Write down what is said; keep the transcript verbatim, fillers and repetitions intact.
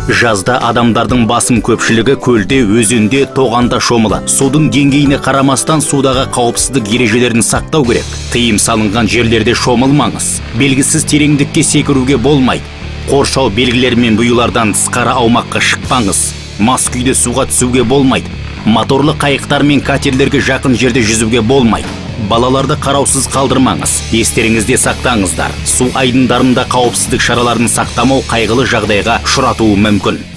Жазда адамдардың басым көпшілігі көлде, өзенде, тоғанда шомылады. Судың деңгейіне қарамастан судағы қауіпсіздік ережелерін сақтау керек. Тыйым салынған жерлерде шомылмаңыз. Белгісіз тереңдікке секіруге болмайды. Қоршау белгілері мен бұйылардан тысқары аумаққа шықпаңыз. Мас күйде суға түсуге болмайды. Моторлы қайықтар мен катерлерге жақын жерде жүзуге болмайды. Балаларды қараусыз қалдырмаңыз. Естеріңізде сақтаңыздар. Су айдындарында қауіпсіздік шараларын сақтамау қайғылы жағдайға ұшыратуы мүмкін.